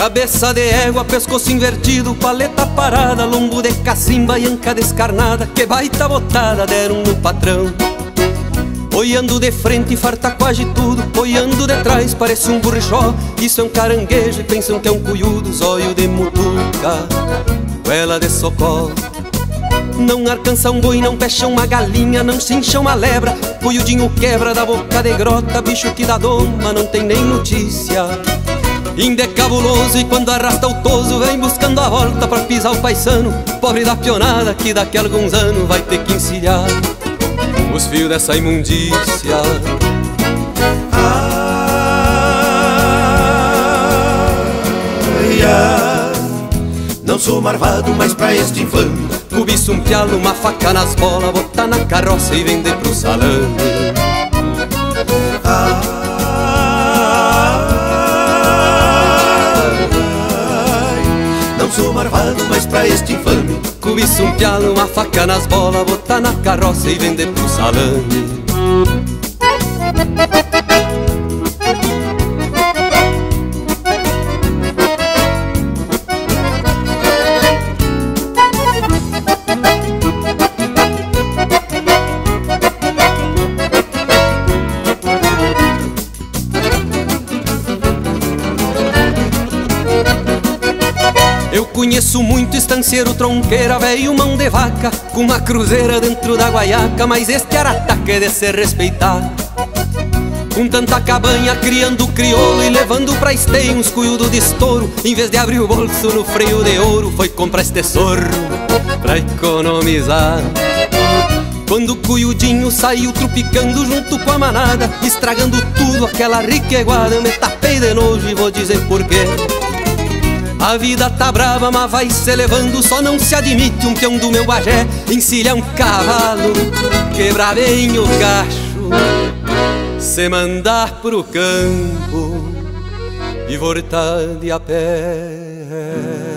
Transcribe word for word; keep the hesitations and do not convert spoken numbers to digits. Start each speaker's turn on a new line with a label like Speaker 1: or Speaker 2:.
Speaker 1: Cabeça de égua, pescoço invertido, paleta parada, lombo de cacimba e anca descarnada, que baita botada deram no patrão. Olhando de frente, farta quase tudo, olhando de trás, parece um burrichó. Isso é um caranguejo e pensam que é um cuiudo, zóio de mutuca, goela de socorro. Não alcança um boi, não pecha uma galinha, não cincha uma lebra, cuiudinho quebra da boca de grota, bicho que dá doma, não tem nem notícia. Ainda é cabuloso e quando arrasta o toso vem buscando a volta pra pisar o paisano, pobre da pionada que daqui a alguns anos vai ter que encilhar os fios dessa imundícia.
Speaker 2: Ai, ai, não sou marvado, mas pra este infame
Speaker 1: cobiço um pialo, uma faca nas bolas, botar na carroça e vender pro salame.
Speaker 2: Ai, não sou marvado, mas pra este infame
Speaker 1: cobiço um pialo, uma faca nas bolas, botar na carroça e vender pro salame. Eu conheço muito estanceiro, tronqueira, velho, mão de vaca, com uma cruzeira dentro da guaiaca, mas este arataca é de se respeitar. Com tanta cabanha criando crioulo e levando pra esteio uns cuiudo de estouro, em vez de abrir o bolso no freio de ouro, foi comprar este sorro pra economizar. Quando o cuiudinho saiu trupicando junto com a manada, estragando tudo aquela riqueguada, eu me tapei de nojo e vou dizer porquê. A vida tá brava, mas vai se levando, só não se admite um peão do meu bagé encilhar um cavalo, quebrar bem o cacho, se mandar pro campo e voltar de a pé.